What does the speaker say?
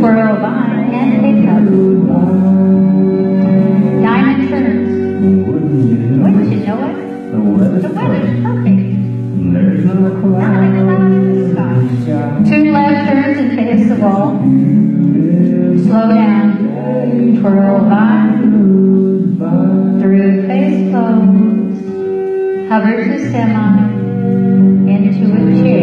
twirl by and pick up. Diamond turns. Wouldn't you know it? The weather's perfect. There's no cloud in the sky. 2 left turns and face the wall. Slow down. Twirl by. Through face closed. Hover to semi. Into a chair.